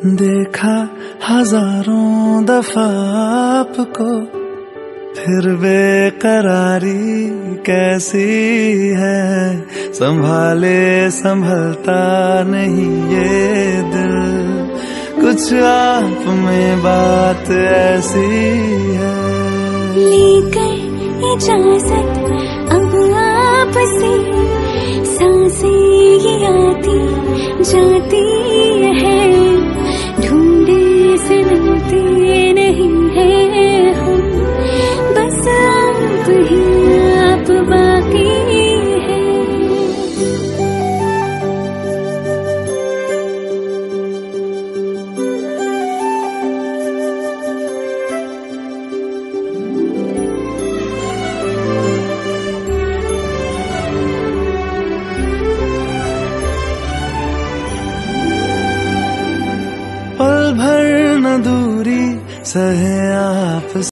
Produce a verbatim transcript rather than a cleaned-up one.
देखा हजारों दफा आपको, फिर बेकरारी कैसी है। संभाले संभलता नहीं ये दिल, कुछ आप में बात ऐसी है। लेकर इजाजत अब आपसे, सांसें ये आती जाती है। ढूंढे से मिलते नहीं है हम, बस आप ही आप बाकी है। पल भर न दूरी सहे आप